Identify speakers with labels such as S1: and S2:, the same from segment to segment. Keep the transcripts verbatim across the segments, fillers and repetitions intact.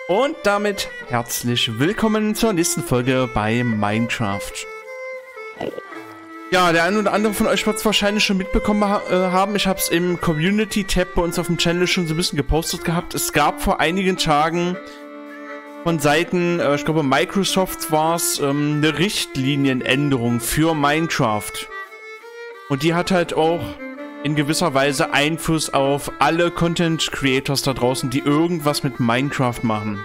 S1: Und damit herzlich willkommen zur nächsten Folge bei Minecraft. Ja, der eine oder andere von euch wird es wahrscheinlich schon mitbekommen ha äh, haben. Ich habe es im Community-Tab bei uns auf dem Channel schon so ein bisschen gepostet gehabt. Es gab vor einigen Tagen von Seiten, äh, ich glaube Microsoft war es, ähm, eine Richtlinienänderung für Minecraft. Und die hat halt auch in gewisser Weise Einfluss auf alle Content Creators da draußen, die irgendwas mit Minecraft machen.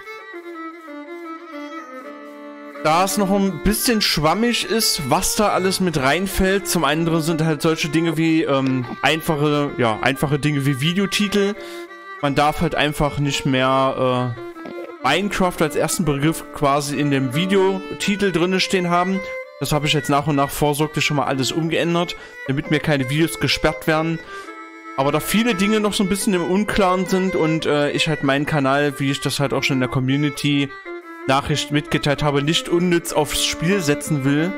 S1: Da es noch ein bisschen schwammig ist, was da alles mit reinfällt, zum anderen sind halt solche Dinge wie ähm, einfache, ja, einfache Dinge wie Videotitel. Man darf halt einfach nicht mehr äh, Minecraft als ersten Begriff quasi in dem Videotitel drinne stehen haben. Das habe ich jetzt nach und nach vorsorglich schon mal alles umgeändert, damit mir keine Videos gesperrt werden. Aber da viele Dinge noch so ein bisschen im Unklaren sind und äh, ich halt meinen Kanal, wie ich das halt auch schon in der Community-Nachricht mitgeteilt habe, nicht unnütz aufs Spiel setzen will,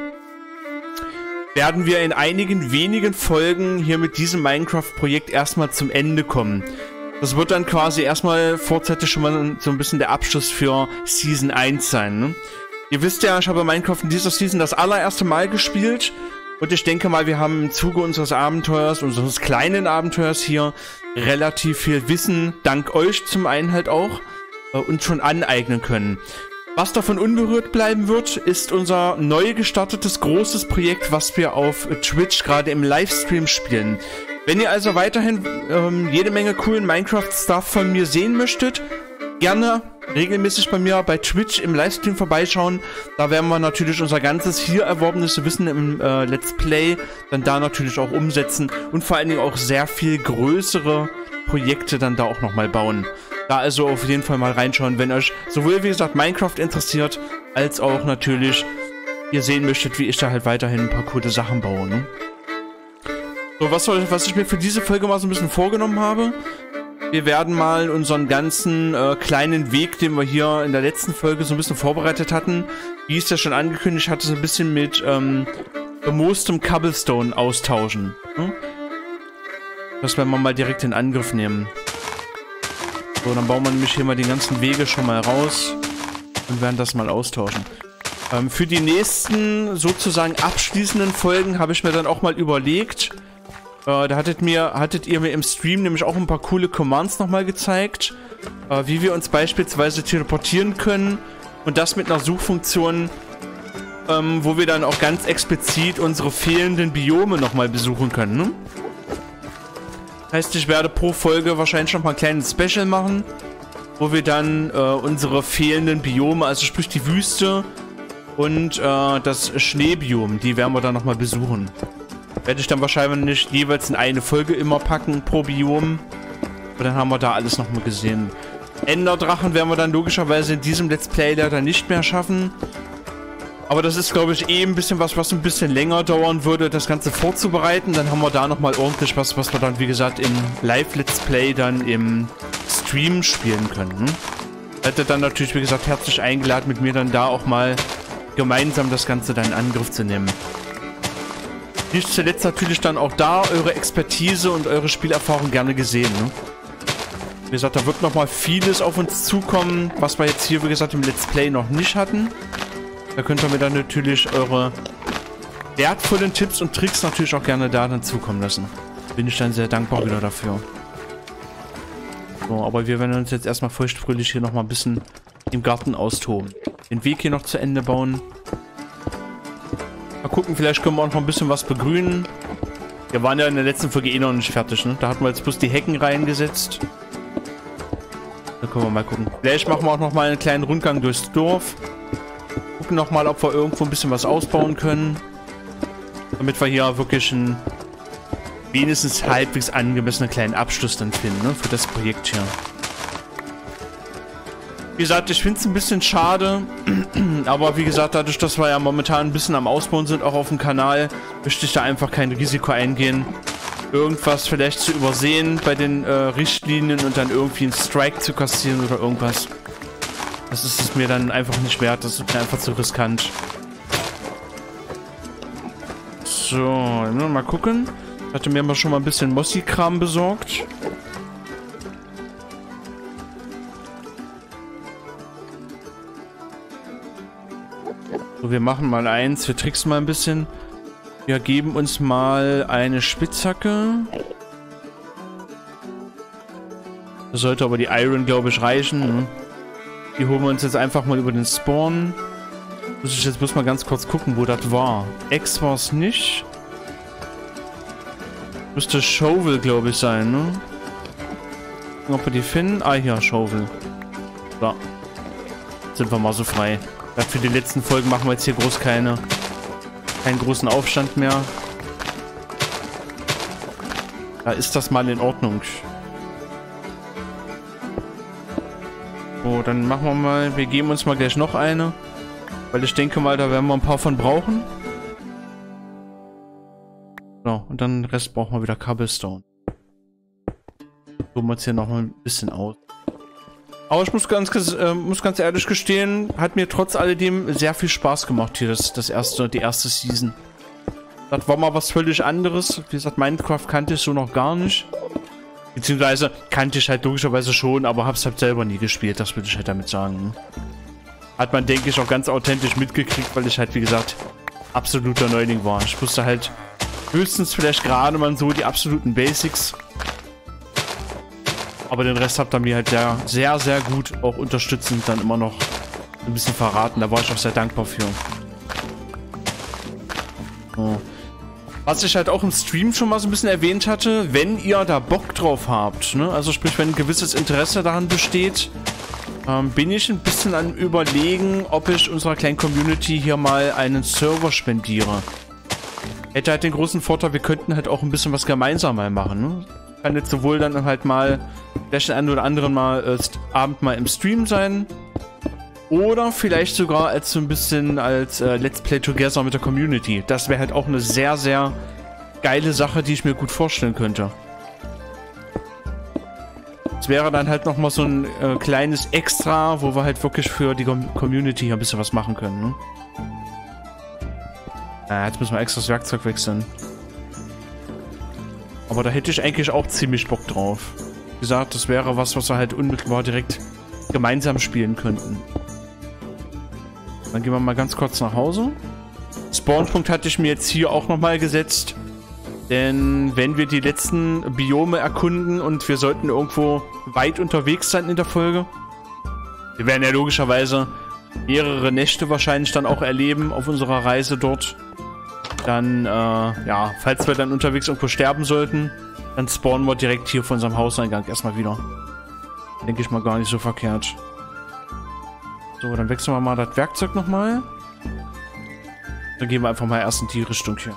S1: werden wir in einigen wenigen Folgen hier mit diesem Minecraft-Projekt erstmal zum Ende kommen. Das wird dann quasi erstmal vorzeitig schon mal so ein bisschen der Abschluss für Season eins sein, ne? Ihr wisst ja, ich habe Minecraft in dieser Season das allererste Mal gespielt und ich denke mal, wir haben im Zuge unseres Abenteuers, unseres kleinen Abenteuers hier relativ viel Wissen, dank euch zum einen halt auch, äh, uns schon aneignen können. Was davon unberührt bleiben wird, ist unser neu gestartetes großes Projekt, was wir auf Twitch gerade im Livestream spielen. Wenn ihr also weiterhin ähm, jede Menge coolen Minecraft-Stuff von mir sehen möchtet, gerne regelmäßig bei mir bei Twitch im Livestream vorbeischauen. Da werden wir natürlich unser ganzes hier erworbenes Wissen im äh, Let's Play dann da natürlich auch umsetzen und vor allen Dingen auch sehr viel größere Projekte dann da auch nochmal bauen. Da also auf jeden Fall mal reinschauen, wenn euch sowohl wie gesagt Minecraft interessiert, als auch natürlich ihr sehen möchtet, wie ich da halt weiterhin ein paar coole Sachen baue, ne? So, was, soll, was ich mir für diese Folge mal so ein bisschen vorgenommen habe. Wir werden mal unseren ganzen äh, kleinen Weg, den wir hier in der letzten Folge so ein bisschen vorbereitet hatten, wie ich es ja schon angekündigt hatte, so ein bisschen mit ähm, bemoostem Cobblestone austauschen. Hm? Das werden wir mal direkt in Angriff nehmen. So, dann bauen wir nämlich hier mal die ganzen Wege schon mal raus und werden das mal austauschen. Ähm, für die nächsten sozusagen abschließenden Folgen habe ich mir dann auch mal überlegt, Äh, da hattet, mir, hattet ihr mir im Stream nämlich auch ein paar coole Commands nochmal gezeigt, äh, wie wir uns beispielsweise teleportieren können und das mit einer Suchfunktion, ähm, wo wir dann auch ganz explizit unsere fehlenden Biome nochmal besuchen können, ne? Heißt, ich werde pro Folge wahrscheinlich nochmal ein kleines Special machen, wo wir dann äh, unsere fehlenden Biome, also sprich die Wüste und äh, das Schneebiom, die werden wir dann nochmal besuchen. Werde ich dann wahrscheinlich nicht jeweils in eine Folge immer packen pro Biom. Und dann haben wir da alles nochmal gesehen. Enderdrachen werden wir dann logischerweise in diesem Let's Play leider nicht mehr schaffen. Aber das ist, glaube ich, eh ein bisschen was, was ein bisschen länger dauern würde, das Ganze vorzubereiten. Dann haben wir da nochmal ordentlich was, was wir dann, wie gesagt, im Live-Let's Play dann im Stream spielen können. Seid dann natürlich, wie gesagt, herzlich eingeladen, mit mir dann da auch mal gemeinsam das Ganze dann in Angriff zu nehmen. Nicht zuletzt natürlich dann auch da eure Expertise und eure Spielerfahrung gerne gesehen, ne? Wie gesagt, da wird nochmal vieles auf uns zukommen, was wir jetzt hier, wie gesagt, im Let's Play noch nicht hatten. Da könnt ihr mir dann natürlich eure wertvollen Tipps und Tricks natürlich auch gerne da dann zukommen lassen. Bin ich dann sehr dankbar wieder dafür. So, aber wir werden uns jetzt erstmal feuchtfröhlich hier nochmal ein bisschen im Garten austoben. Den Weg hier noch zu Ende bauen. Mal gucken, vielleicht können wir auch noch ein bisschen was begrünen. Wir waren ja in der letzten Folge eh noch nicht fertig, ne? Da hatten wir jetzt bloß die Hecken reingesetzt. Da können wir mal gucken. Vielleicht machen wir auch noch mal einen kleinen Rundgang durchs Dorf. Gucken noch mal, ob wir irgendwo ein bisschen was ausbauen können. Damit wir hier wirklich einen wenigstens halbwegs angemessenen kleinen Abschluss dann finden, ne? Für das Projekt hier. Wie gesagt, ich finde es ein bisschen schade, aber wie gesagt, dadurch, dass wir ja momentan ein bisschen am Ausbauen sind, auch auf dem Kanal, möchte ich da einfach kein Risiko eingehen, irgendwas vielleicht zu übersehen bei den äh, Richtlinien und dann irgendwie einen Strike zu kassieren oder irgendwas. Das ist es mir dann einfach nicht wert, das ist mir einfach zu riskant. So, mal gucken. Ich hatte mir mal schon mal ein bisschen Mossi-Kram besorgt. So, wir machen mal eins. Wir tricksen mal ein bisschen. Wir geben uns mal eine Spitzhacke. Das sollte aber die Iron, glaube ich, reichen. Ne? Die holen wir uns jetzt einfach mal über den Spawn. Muss ich jetzt bloß mal ganz kurz gucken, wo das war. X war es nicht. Müsste Shovel, glaube ich, sein, ne? Gucken, ob wir die finden. Ah, hier, Shovel. So. Sind wir mal so frei. Ja, für die letzten Folgen machen wir jetzt hier groß keine... keinen großen Aufstand mehr. Da ist das mal in Ordnung. So, dann machen wir mal... Wir geben uns mal gleich noch eine. Weil ich denke mal, da werden wir ein paar von brauchen. So, und dann den Rest brauchen wir wieder Cobblestone. Suchen wir uns hier noch mal ein bisschen aus. Aber ich muss ganz, äh, muss ganz ehrlich gestehen, hat mir trotz alledem sehr viel Spaß gemacht hier, das, das erste, die erste Season. Das war mal was völlig anderes. Wie gesagt, Minecraft kannte ich so noch gar nicht. Beziehungsweise kannte ich halt logischerweise schon, aber hab's halt selber nie gespielt, das würde ich halt damit sagen. Hat man, denke ich, auch ganz authentisch mitgekriegt, weil ich halt, wie gesagt, absoluter Neuling war. Ich wusste halt höchstens vielleicht gerade mal so die absoluten Basics. Aber den Rest habt ihr mir halt sehr, sehr, sehr gut auch unterstützend dann immer noch ein bisschen verraten. Da war ich auch sehr dankbar für. So. Was ich halt auch im Stream schon mal so ein bisschen erwähnt hatte, wenn ihr da Bock drauf habt, ne? Also sprich, wenn ein gewisses Interesse daran besteht, ähm, bin ich ein bisschen an Überlegen, ob ich unserer kleinen Community hier mal einen Server spendiere. Hätte halt den großen Vorteil, wir könnten halt auch ein bisschen was gemeinsam mal machen, ne? Kann jetzt sowohl dann halt mal vielleicht den einen oder anderen mal äh, Abend mal im Stream sein. Oder vielleicht sogar als so ein bisschen als äh, Let's Play Together mit der Community. Das wäre halt auch eine sehr, sehr geile Sache, die ich mir gut vorstellen könnte. Das wäre dann halt nochmal so ein äh, kleines Extra, wo wir halt wirklich für die Com Community ein bisschen was machen können. Ne? Ah, jetzt müssen wir extra das Werkzeug wechseln. Aber da hätte ich eigentlich auch ziemlich Bock drauf. Wie gesagt, das wäre was, was wir halt unmittelbar direkt gemeinsam spielen könnten. Dann gehen wir mal ganz kurz nach Hause. Spawnpunkt hatte ich mir jetzt hier auch nochmal gesetzt. Denn wenn wir die letzten Biome erkunden und wir sollten irgendwo weit unterwegs sein in der Folge. Wir werden ja logischerweise mehrere Nächte wahrscheinlich dann auch erleben auf unserer Reise dort. Dann, äh, ja, falls wir dann unterwegs irgendwo sterben sollten, dann spawnen wir direkt hier von unserem Hauseingang erstmal wieder. Denke ich mal gar nicht so verkehrt. So, dann wechseln wir mal das Werkzeug nochmal. Dann gehen wir einfach mal erst in die Richtung hier.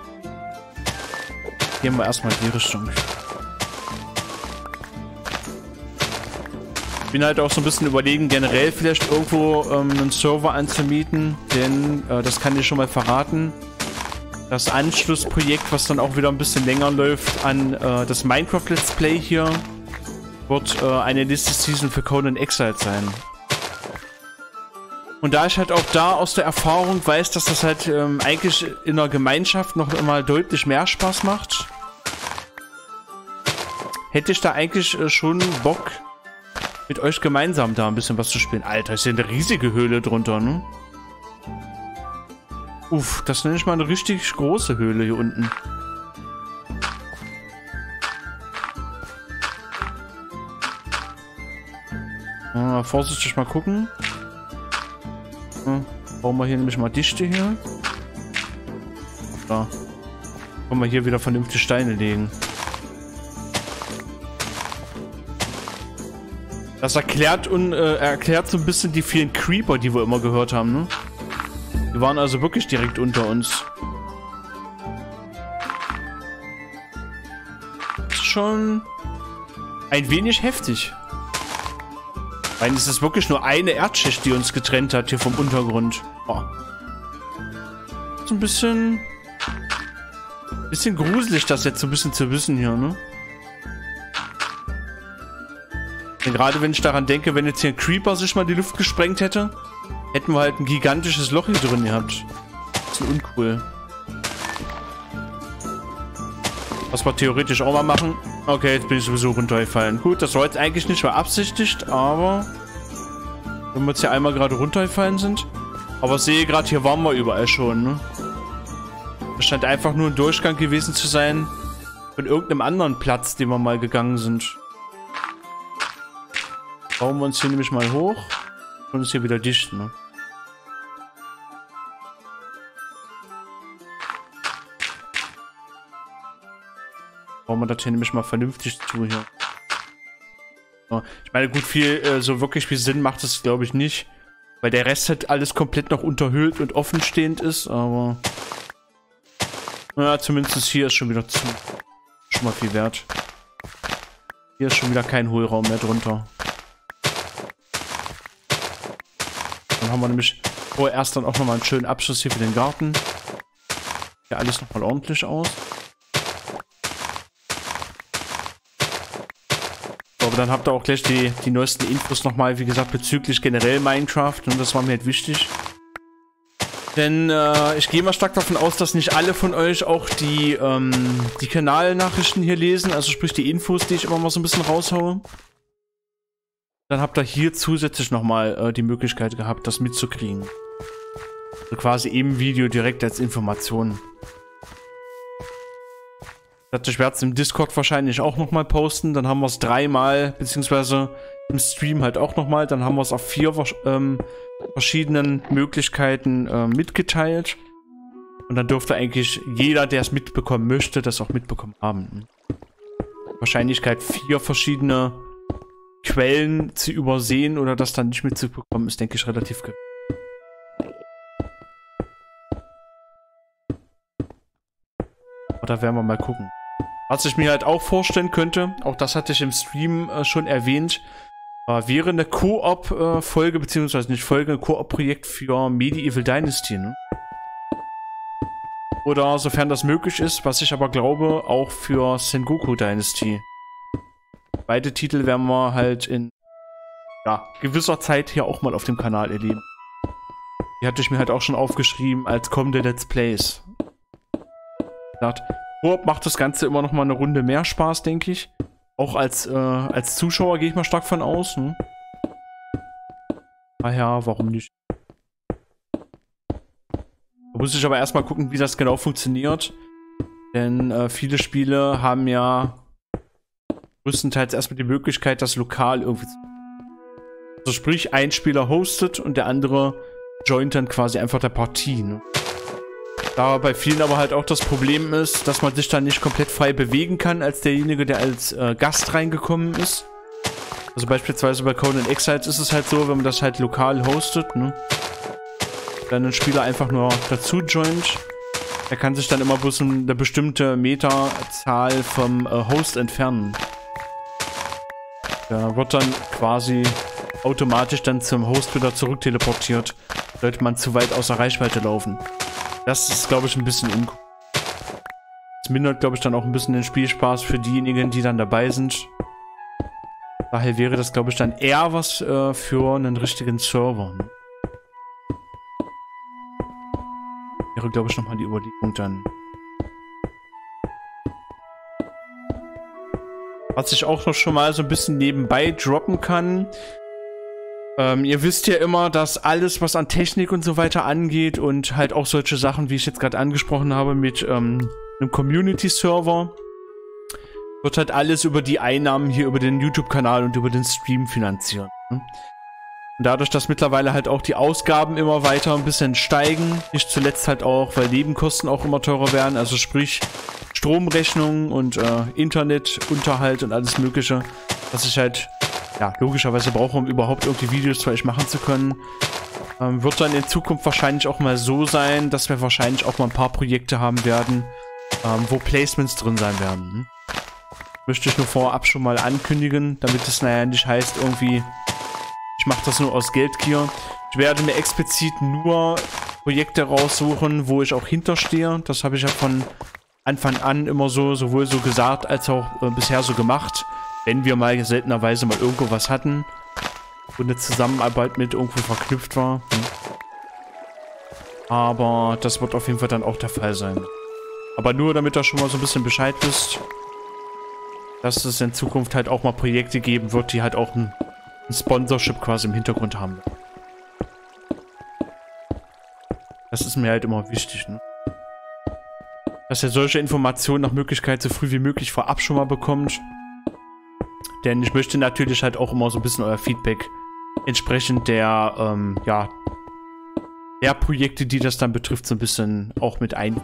S1: Gehen wir erstmal in die Richtung. Ich bin halt auch so ein bisschen überlegen, generell vielleicht irgendwo ähm, einen Server anzumieten, denn äh, das kann ich schon mal verraten. Das Anschlussprojekt, was dann auch wieder ein bisschen länger läuft an äh, das Minecraft Let's Play hier, wird äh, eine nächste Season für Conan Exiles sein. Und da ich halt auch da aus der Erfahrung weiß, dass das halt ähm, eigentlich in der Gemeinschaft noch immer deutlich mehr Spaß macht, hätte ich da eigentlich äh, schon Bock, mit euch gemeinsam da ein bisschen was zu spielen. Alter, ist ja eine riesige Höhle drunter, ne? Uff, das nenne ich mal eine richtig große Höhle hier unten. Ah, vorsichtig mal gucken. Ah, bauen wir hier nämlich mal Dichte hier. Da. Können wir hier wieder vernünftige Steine legen. Das erklärt und äh, erklärt so ein bisschen die vielen Creeper, die wir immer gehört haben, ne? Die waren also wirklich direkt unter uns. Das ist schon ein wenig heftig. Weil es ist wirklich nur eine Erdschicht, die uns getrennt hat hier vom Untergrund. Oh. So ein bisschen... Bisschen gruselig, das jetzt so ein bisschen zu wissen hier, ne? Denn gerade wenn ich daran denke, wenn jetzt hier ein Creeper sich mal die Luft gesprengt hätte, hätten wir halt ein gigantisches Loch hier drin gehabt. Das ist uncool. Was wir theoretisch auch mal machen. Okay, jetzt bin ich sowieso runtergefallen. Gut, das war jetzt eigentlich nicht beabsichtigt, aber wenn wir jetzt hier einmal gerade runtergefallen sind, Aber sehe gerade, hier waren wir überall schon, ne? Das scheint einfach nur ein Durchgang gewesen zu sein von irgendeinem anderen Platz, den wir mal gegangen sind. Bauen wir uns hier nämlich mal hoch und ist hier wieder dicht, ne? Bauen wir das hier nämlich mal vernünftig zu hier. So. Ich meine, gut, viel, äh, so wirklich viel Sinn macht es, glaube ich, nicht. Weil der Rest halt alles komplett noch unterhöhlt und offenstehend ist, aber... Naja, zumindest hier ist schon wieder zu. Schon mal viel wert. Hier ist schon wieder kein Hohlraum mehr drunter. Dann haben wir nämlich vorerst dann auch nochmal einen schönen Abschluss hier für den Garten. Sieht ja alles nochmal ordentlich aus. So, aber dann habt ihr auch gleich die, die neuesten Infos nochmal, wie gesagt, bezüglich generell Minecraft. Und das war mir halt wichtig. Denn äh, ich gehe mal stark davon aus, dass nicht alle von euch auch die, ähm, die Kanalnachrichten hier lesen. Also sprich die Infos, die ich immer mal so ein bisschen raushaue. Dann habt ihr hier zusätzlich nochmal äh, die Möglichkeit gehabt, das mitzukriegen. Also quasi im Video direkt als Information. Ich werde es im Discord wahrscheinlich auch nochmal posten. Dann haben wir es dreimal, beziehungsweise im Stream halt auch nochmal. Dann haben wir es auf vier ähm, verschiedenen Möglichkeiten äh, mitgeteilt. Und dann dürfte eigentlich jeder, der es mitbekommen möchte, das auch mitbekommen haben. Wahrscheinlichkeit, vier verschiedene Quellen zu übersehen oder das dann nicht mitzubekommen, ist, denke ich, relativ gering. Aber da werden wir mal gucken. Was ich mir halt auch vorstellen könnte, auch das hatte ich im Stream äh, schon erwähnt, äh, wäre eine Koop-Folge, äh, beziehungsweise nicht Folge, ein Koop-Projekt für Medieval Dynasty, ne? Oder sofern das möglich ist, was ich aber glaube, auch für Sengoku Dynasty. Beide Titel werden wir halt in ja, gewisser Zeit hier auch mal auf dem Kanal erleben. Die hatte ich mir halt auch schon aufgeschrieben als kommende Let's Plays. Koop macht das Ganze immer noch mal eine Runde mehr Spaß, denke ich. Auch als, äh, als Zuschauer gehe ich mal stark von aus. Ne? Daher, warum nicht? Da muss ich aber erstmal gucken, wie das genau funktioniert. Denn äh, viele Spiele haben ja größtenteils erstmal die Möglichkeit, das lokal irgendwie zu. Also sprich, ein Spieler hostet und der andere joint dann quasi einfach der Partie. Ne? Da bei vielen aber halt auch das Problem ist, dass man sich dann nicht komplett frei bewegen kann, als derjenige, der als äh, Gast reingekommen ist. Also beispielsweise bei Conan Exiles ist es halt so, wenn man das halt lokal hostet, ne? Dann ein Spieler einfach nur dazu joint. Er kann sich dann immer bloß eine bestimmte Meterzahl vom äh, Host entfernen. Der wird dann quasi automatisch dann zum Host wieder zurück teleportiert, sollte man zu weit außer Reichweite laufen. Das ist, glaube ich, ein bisschen uncool. Das mindert, glaube ich, dann auch ein bisschen den Spielspaß für diejenigen, die dann dabei sind. Daher wäre das, glaube ich, dann eher was äh, für einen richtigen Server. Wäre, glaube ich, nochmal die Überlegung dann. Was ich auch noch schon mal so ein bisschen nebenbei droppen kann. Ähm, ihr wisst ja immer, dass alles, was an Technik und so weiter angeht und halt auch solche Sachen, wie ich jetzt gerade angesprochen habe, mit ähm, einem Community-Server, wird halt alles über die Einnahmen hier über den YouTube-Kanal und über den Stream finanziert. Ne? Und dadurch, dass mittlerweile halt auch die Ausgaben immer weiter ein bisschen steigen, nicht zuletzt halt auch, weil Nebenkosten auch immer teurer werden, also sprich Stromrechnungen und äh, Internet, Unterhalt und alles mögliche, was ich halt ja, logischerweise brauche, um überhaupt irgendwie Videos für euch machen zu können, ähm, wird dann in Zukunft wahrscheinlich auch mal so sein, dass wir wahrscheinlich auch mal ein paar Projekte haben werden, ähm, wo Placements drin sein werden. Hm? Möchte ich nur vorab schon mal ankündigen, damit es naja nicht heißt irgendwie, ich mache das nur aus Geldgier. Ich werde mir explizit nur Projekte raussuchen, wo ich auch hinterstehe. Das habe ich ja von Anfang an immer so, sowohl so gesagt, als auch äh, bisher so gemacht. Wenn wir mal seltenerweise mal irgendwo was hatten, wo eine Zusammenarbeit mit irgendwo verknüpft war. Hm. Aber das wird auf jeden Fall dann auch der Fall sein. Aber nur, damit ihr schon mal so ein bisschen Bescheid wisst, dass es in Zukunft halt auch mal Projekte geben wird, die halt auch ein, ein Sponsorship quasi im Hintergrund haben. Das ist mir halt immer wichtig, ne? Dass ihr solche Informationen nach Möglichkeit so früh wie möglich vorab schon mal bekommt. Denn ich möchte natürlich halt auch immer so ein bisschen euer Feedback entsprechend der, ähm, ja, der Projekte, die das dann betrifft, so ein bisschen auch mit ein.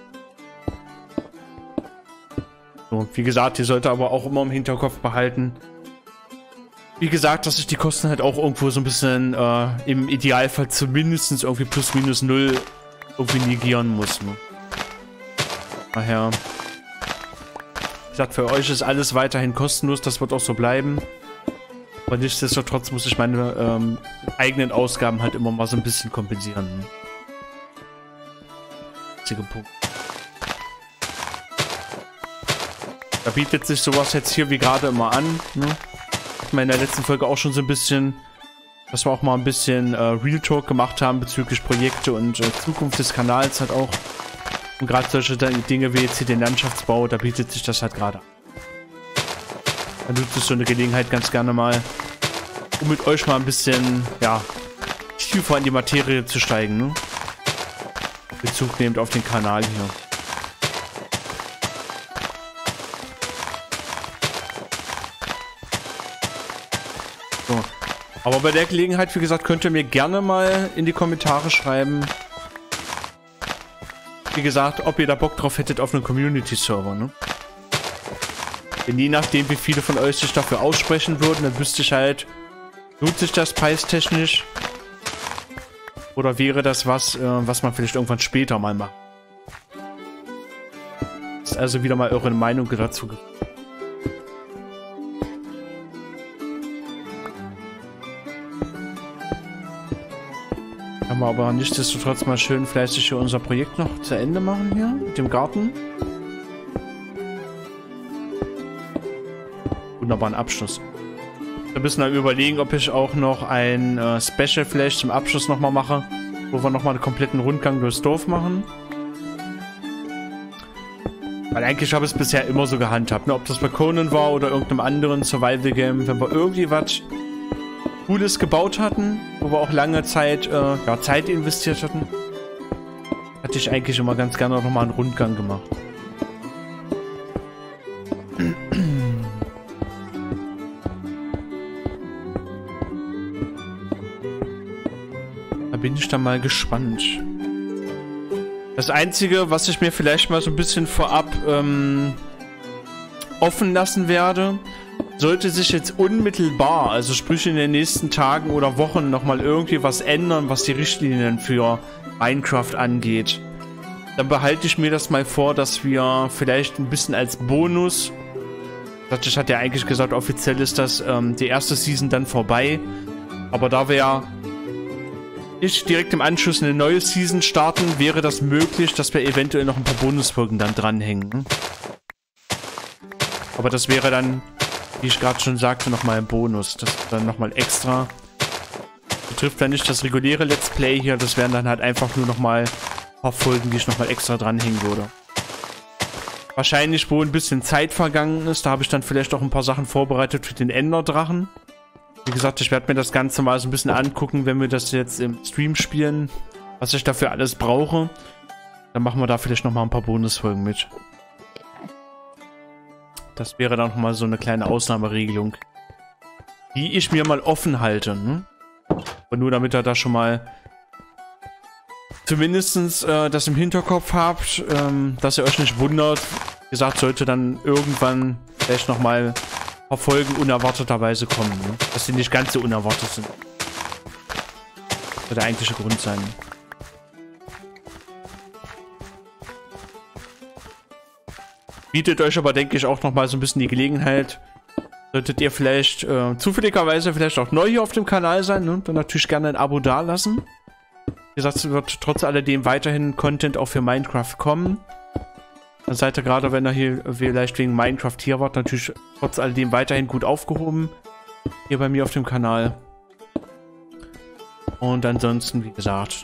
S1: So, wie gesagt, ihr solltet aber auch immer im Hinterkopf behalten, wie gesagt, dass ich die Kosten halt auch irgendwo so ein bisschen äh, im Idealfall zumindest irgendwie plus minus null irgendwie negieren muss. Ne? Daher, wie gesagt, für euch ist alles weiterhin kostenlos, das wird auch so bleiben. Aber nichtsdestotrotz muss ich meine ähm, eigenen Ausgaben halt immer mal so ein bisschen kompensieren. Ne? Einziger Punkt. Da bietet sich sowas jetzt hier wie gerade immer an. Ne? Hatten wir in der letzten Folge auch schon so ein bisschen, dass wir auch mal ein bisschen äh, Real Talk gemacht haben bezüglich Projekte und äh, Zukunft des Kanals halt auch. Und gerade solche Dinge wie jetzt hier den Landschaftsbau, da bietet sich das halt gerade an. Da nutzt es so eine Gelegenheit ganz gerne mal, um mit euch mal ein bisschen, ja, tiefer in die Materie zu steigen, ne? Bezug nehmend auf den Kanal hier. So. Aber bei der Gelegenheit, wie gesagt, könnt ihr mir gerne mal in die Kommentare schreiben, wie gesagt, ob ihr da Bock drauf hättet auf einen Community-Server, ne? Denn je nachdem, wie viele von euch sich dafür aussprechen würden, dann wüsste ich halt, lohnt sich das preistechnisch? Oder wäre das was, äh, was man vielleicht irgendwann später mal macht? Ist also wieder mal eure Meinung dazu. Kann man aber nichtsdestotrotz mal schön fleißig hier unser Projekt noch zu Ende machen hier mit dem Garten. Wunderbaren Abschluss. Wir müssen dann überlegen, ob ich auch noch ein äh, Special vielleicht zum Abschluss nochmal mache, wo wir nochmal einen kompletten Rundgang durchs Dorf machen. Weil eigentlich habe ich es bisher immer so gehandhabt, ne? Ob das bei Conan war oder irgendeinem anderen Survival-Game, wenn wir irgendwie was Cooles gebaut hatten, wo wir auch lange Zeit, äh, ja, Zeit investiert hatten, hatte ich eigentlich immer ganz gerne nochmal einen Rundgang gemacht. Da bin ich dann mal gespannt. Das Einzige, was ich mir vielleicht mal so ein bisschen vorab ähm, offen lassen werde, sollte sich jetzt unmittelbar, also sprich in den nächsten Tagen oder Wochen nochmal irgendwie was ändern, was die Richtlinien für Minecraft angeht, dann behalte ich mir das mal vor, dass wir vielleicht ein bisschen als Bonus, ich hatte ja eigentlich gesagt, offiziell ist das ähm, die erste Season dann vorbei, aber da wir ja nicht direkt im Anschluss eine neue Season starten, wäre das möglich, dass wir eventuell noch ein paar Bonusfolgen dann dranhängen. Aber das wäre dann, wie ich gerade schon sagte, nochmal ein Bonus. Das ist dann nochmal extra. Betrifft dann nicht das reguläre Let's Play hier, das wären dann halt einfach nur nochmal ein paar Folgen, die ich nochmal extra dranhängen würde. Wahrscheinlich, wo ein bisschen Zeit vergangen ist, da habe ich dann vielleicht auch ein paar Sachen vorbereitet für den Enderdrachen. Wie gesagt, ich werde mir das Ganze mal so ein bisschen angucken, wenn wir das jetzt im Stream spielen, was ich dafür alles brauche. Dann machen wir da vielleicht nochmal ein paar Bonusfolgen mit. Das wäre dann nochmal so eine kleine Ausnahmeregelung, die ich mir mal offen halte. Ne? Und nur damit ihr da schon mal zumindest äh, das im Hinterkopf habt, ähm, dass ihr euch nicht wundert. Wie gesagt, sollte dann irgendwann vielleicht nochmal ein paar Folgen unerwarteterweise kommen. Ne? Dass die nicht ganz so unerwartet sind. Das wird der eigentliche Grund sein. Bietet euch aber, denke ich, auch nochmal so ein bisschen die Gelegenheit. Solltet ihr vielleicht äh, zufälligerweise vielleicht auch neu hier auf dem Kanal sein, ne? Dann natürlich gerne ein Abo dalassen. Wie gesagt, es wird trotz alledem weiterhin Content auch für Minecraft kommen. Dann seid ihr gerade, wenn ihr hier vielleicht wegen Minecraft hier wart, natürlich trotz alledem weiterhin gut aufgehoben. Hier bei mir auf dem Kanal. Und ansonsten, wie gesagt,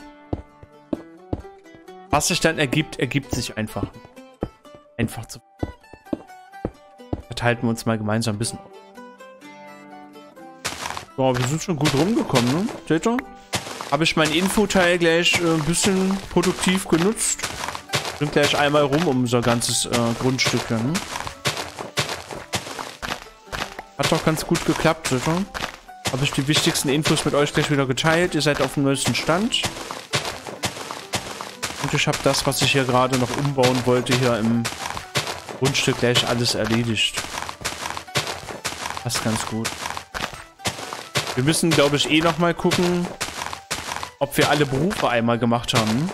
S1: was sich dann ergibt, ergibt sich einfach. Einfach zu. Verteilten wir uns mal gemeinsam ein bisschen auf. So, wir sind schon gut rumgekommen, ne? Seht ihr? habe ich meinen Infoteil gleich äh, ein bisschen produktiv genutzt. Bin gleich einmal rum um unser ganzes äh, Grundstück. Ja, ne? Hat doch ganz gut geklappt, oder? Habe ich die wichtigsten Infos mit euch gleich wieder geteilt. Ihr seid auf dem neuesten Stand. Und ich habe das, was ich hier gerade noch umbauen wollte, hier im Grundstück gleich alles erledigt. Passt ganz gut. Wir müssen, glaube ich, eh nochmal gucken, ob wir alle Berufe einmal gemacht haben.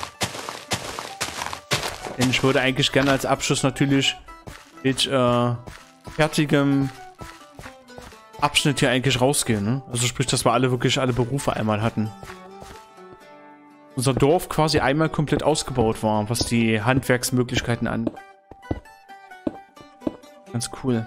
S1: Denn ich würde eigentlich gerne als Abschluss natürlich mit äh, fertigem Abschnitt hier eigentlich rausgehen. Ne? Also sprich, dass wir alle wirklich alle Berufe einmal hatten. Unser Dorf quasi einmal komplett ausgebaut war, was die Handwerksmöglichkeiten angeht. Ganz cool.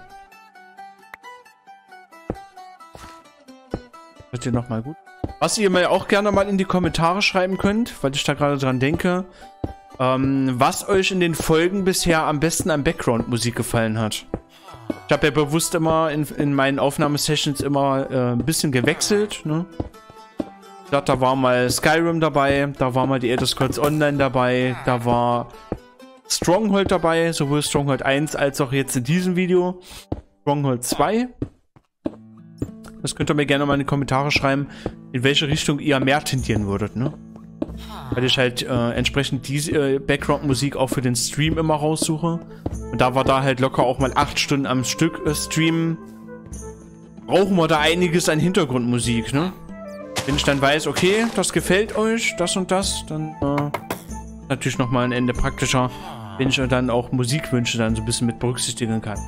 S1: Wird hier nochmal gut. Was ihr mir auch gerne mal in die Kommentare schreiben könnt, weil ich da gerade dran denke, ähm, was euch in den Folgen bisher am besten an Background-Musik gefallen hat. Ich habe ja bewusst immer in, in meinen Aufnahmesessions immer äh, ein bisschen gewechselt, ne? Da war mal Skyrim dabei, da war mal die Elder Scrolls Online dabei, da war Stronghold dabei, sowohl Stronghold eins als auch jetzt in diesem Video Stronghold zwei. Das könnt ihr mir gerne mal in die Kommentare schreiben, in welche Richtung ihr mehr tendieren würdet, ne? Weil ich halt äh, entsprechend diese äh, Background-Musik auch für den Stream immer raussuche. Und da wir da halt locker auch mal acht Stunden am Stück äh, streamen, brauchen wir da einiges an Hintergrundmusik, ne? Wenn ich dann weiß, okay, das gefällt euch, das und das, dann äh, natürlich nochmal ein Ende praktischer, wenn ich dann auch Musikwünsche dann so ein bisschen mit berücksichtigen kann.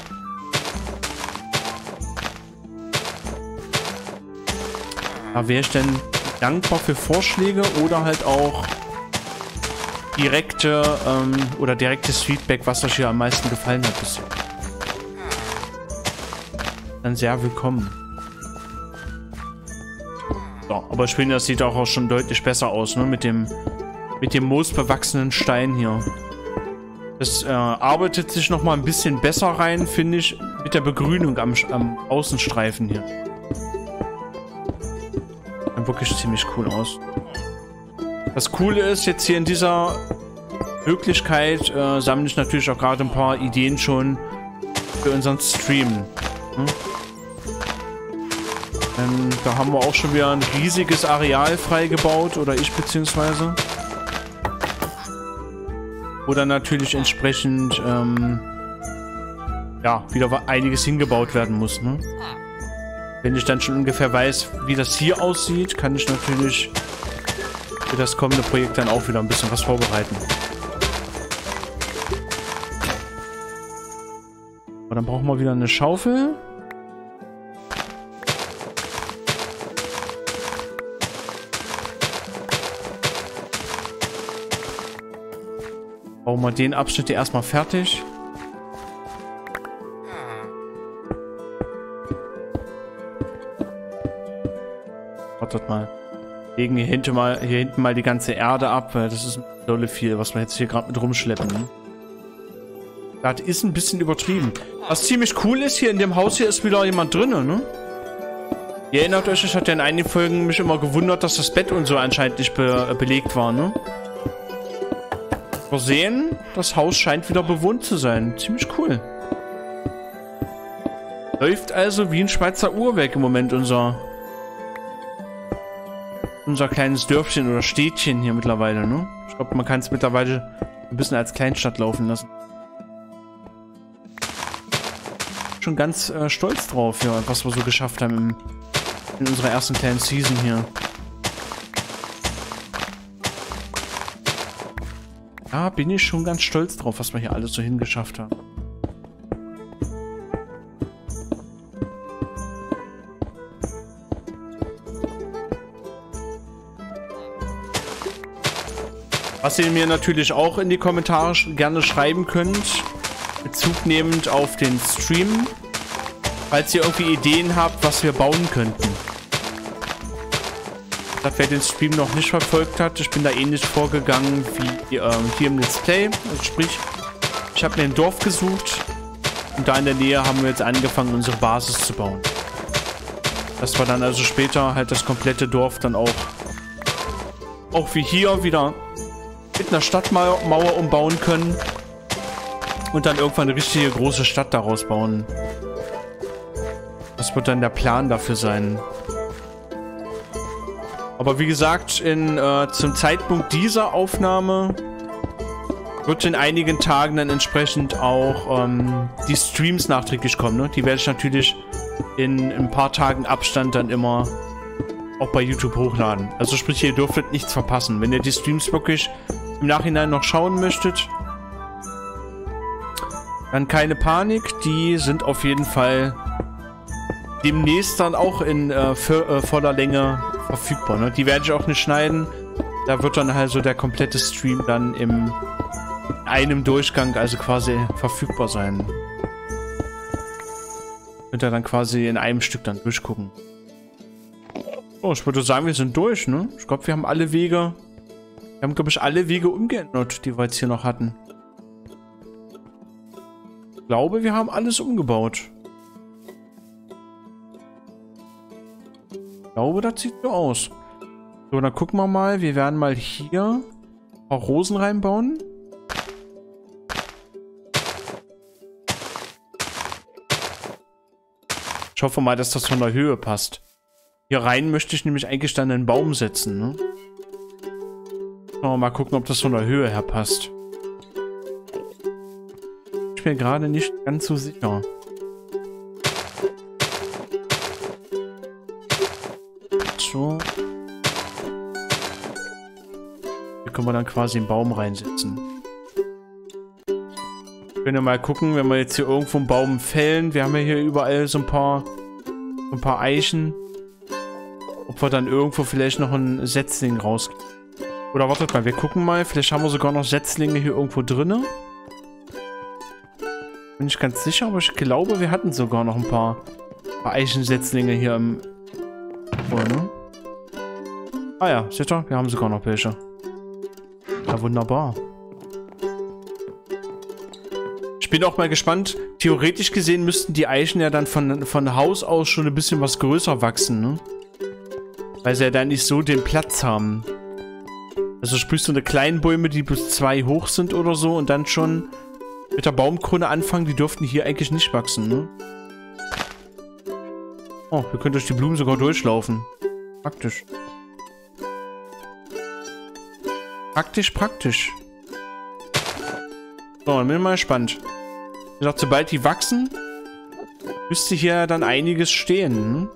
S1: Da wäre ich dann dankbar für Vorschläge oder halt auch direkte ähm, oder direktes Feedback, was euch hier am meisten gefallen hat bisher. Dann sehr willkommen. So, aber ich finde, das sieht auch schon deutlich besser aus, ne? Mit dem mit dem moosbewachsenen Stein hier. Das äh, arbeitet sich noch mal ein bisschen besser rein, finde ich, mit der Begrünung am, am Außenstreifen hier. Sieht wirklich ziemlich cool aus. Das Coole ist, jetzt hier in dieser Möglichkeit äh, sammle ich natürlich auch gerade ein paar Ideen schon für unseren Stream. Hm? Ähm, da haben wir auch schon wieder ein riesiges Areal freigebaut, oder ich beziehungsweise. Oder natürlich entsprechend ähm, ja, wieder einiges hingebaut werden muss. Ne? Wenn ich dann schon ungefähr weiß, wie das hier aussieht, kann ich natürlich für das kommende Projekt dann auch wieder ein bisschen was vorbereiten. Aber dann brauchen wir wieder eine Schaufel. Bauen wir den Abschnitt hier erstmal fertig. Wartet mal. Legen hier hinten mal, hier hinten mal die ganze Erde ab, weil das ist dolle viel, was wir jetzt hier gerade mit rumschleppen. Ne? Das ist ein bisschen übertrieben. Was ziemlich cool ist, hier in dem Haus hier ist wieder jemand drin, ne? Ihr erinnert euch, ich hatte in einigen Folgen mich immer gewundert, dass das Bett und so anscheinend nicht be belegt war, ne? Wir sehen, das Haus scheint wieder bewohnt zu sein. Ziemlich cool. Läuft also wie ein Schweizer Uhrwerk im Moment unser unser kleines Dörfchen oder Städtchen hier mittlerweile, ne? Ich glaube, man kann es mittlerweile ein bisschen als Kleinstadt laufen lassen. Schon ganz äh, stolz drauf, ja, was wir so geschafft haben im, in unserer ersten kleinen Season hier. Ja, bin ich schon ganz stolz drauf, was wir hier alles so hingeschafft haben. Was ihr mir natürlich auch in die Kommentare gerne schreiben könnt, Bezug nehmend auf den Stream, falls ihr irgendwie Ideen habt, was wir bauen könnten. Wer den Stream noch nicht verfolgt hat, ich bin da ähnlich vorgegangen wie ähm, hier im Let's Play. Also sprich, ich habe mir ein Dorf gesucht und da in der Nähe haben wir jetzt angefangen, unsere Basis zu bauen. Dass wir dann also später halt das komplette Dorf dann auch auch wie hier wieder mit einer Stadtmauer Mauer umbauen können. Und dann irgendwann eine richtige große Stadt daraus bauen. Das wird dann der Plan dafür sein. Aber wie gesagt, in, äh, zum Zeitpunkt dieser Aufnahme wird in einigen Tagen dann entsprechend auch ähm, die Streams nachträglich kommen. Ne? Die werde ich natürlich in, in ein paar Tagen Abstand dann immer auch bei YouTube hochladen. Also sprich, ihr dürftet nichts verpassen. Wenn ihr die Streams wirklich im Nachhinein noch schauen möchtet, dann keine Panik. Die sind auf jeden Fall demnächst dann auch in äh, für, äh, voller Länge verfügbar. Ne? Die werde ich auch nicht schneiden. Da wird dann halt so der komplette Stream dann im einem Durchgang, also quasi verfügbar sein. Könnt ihr dann quasi in einem Stück dann durchgucken. Oh, ich würde sagen, wir sind durch, ne? Ich glaube, wir haben alle Wege, wir haben, glaube ich, alle Wege umgeändert, die wir jetzt hier noch hatten. Ich glaube, wir haben alles umgebaut. Ich glaube, das sieht so aus. So, dann gucken wir mal. Wir werden mal hier ein paar Rosen reinbauen. Ich hoffe mal, dass das von der Höhe passt. Hier rein möchte ich nämlich eigentlich dann einen Baum setzen, ne? Aber mal gucken, ob das von der Höhe her passt. Ich bin mir gerade nicht ganz so sicher. So. Hier können wir dann quasi einen Baum reinsetzen. Wir können ja mal gucken, wenn wir jetzt hier irgendwo einen Baum fällen. Wir haben ja hier überall so ein paar, so ein paar Eichen. Ob wir dann irgendwo vielleicht noch einen Setzling rauskriegen. Oder wartet mal, wir gucken mal. Vielleicht haben wir sogar noch Setzlinge hier irgendwo drin. Bin ich ganz sicher, aber ich glaube, wir hatten sogar noch ein paar, paar Eichensetzlinge hier im... Oh, ne? Ah ja, seht ihr? Wir haben sogar noch welche. Ja, wunderbar. Ich bin auch mal gespannt. Theoretisch gesehen müssten die Eichen ja dann von, von Haus aus schon ein bisschen was größer wachsen, ne? Weil sie ja dann nicht so den Platz haben. Also sprich so eine kleinen Bäume, die bis zwei hoch sind oder so und dann schon mit der Baumkrone anfangen, die dürften hier eigentlich nicht wachsen, ne? Oh, wir können durch die Blumen sogar durchlaufen. Praktisch. Praktisch, praktisch. So, dann bin ich mal gespannt. Wie gesagt, sobald die wachsen, müsste hier dann einiges stehen, ne?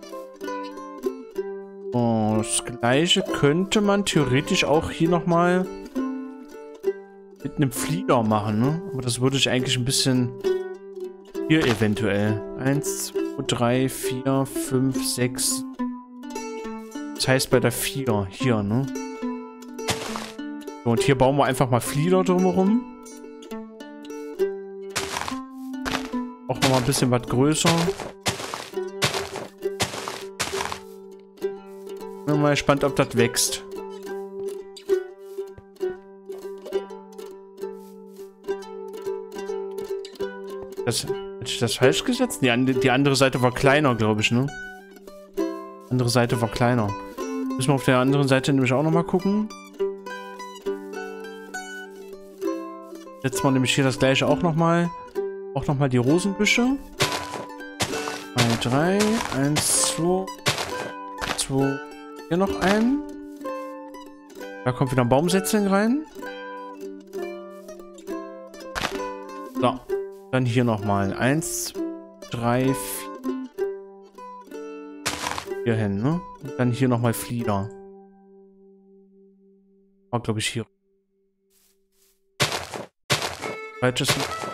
S1: Oh, das gleiche könnte man theoretisch auch hier nochmal mit einem Flieger machen, ne? Aber das würde ich eigentlich ein bisschen hier eventuell. Eins, zwei, drei, vier, fünf, sechs. Das heißt bei der vier hier, ne? So, und hier bauen wir einfach mal Flieder drumherum. Auch nochmal ein bisschen was größer. Bin mal gespannt, ob das wächst. Das, hätte ich das falsch gesetzt? Die, die andere Seite war kleiner, glaube ich, ne? Die andere Seite war kleiner. Müssen wir auf der anderen Seite nämlich auch nochmal gucken. Setzen wir nämlich hier das gleiche auch nochmal. Auch nochmal die Rosenbüsche. Zwei, drei, eins, zwei, zwei. Hier noch ein. Da kommt wieder ein Baumsetzling rein. So. Dann hier nochmal. Eins, drei, vier. Hier hin, ne? Und dann hier nochmal Flieder. War, glaube ich, hier. Falsches.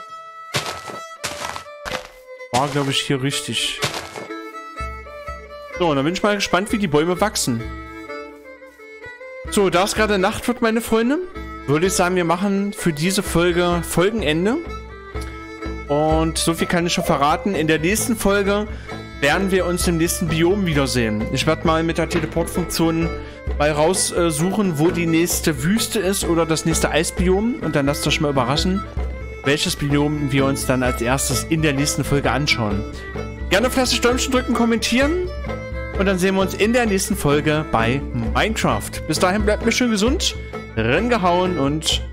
S1: War, glaube ich, hier richtig. So, und dann bin ich mal gespannt, wie die Bäume wachsen. So, da es gerade Nacht wird, meine Freunde, würde ich sagen, wir machen für diese Folge Folgenende. Und so viel kann ich schon verraten. In der nächsten Folge werden wir uns im nächsten Biom wiedersehen. Ich werde mal mit der Teleportfunktion mal raussuchen, äh, wo die nächste Wüste ist oder das nächste Eisbiom. Und dann lasst euch mal überraschen, welches Biom wir uns dann als erstes in der nächsten Folge anschauen. Gerne fleißig Däumchen drücken, kommentieren. Und dann sehen wir uns in der nächsten Folge bei Minecraft. Bis dahin bleibt mir schön gesund, reingehauen und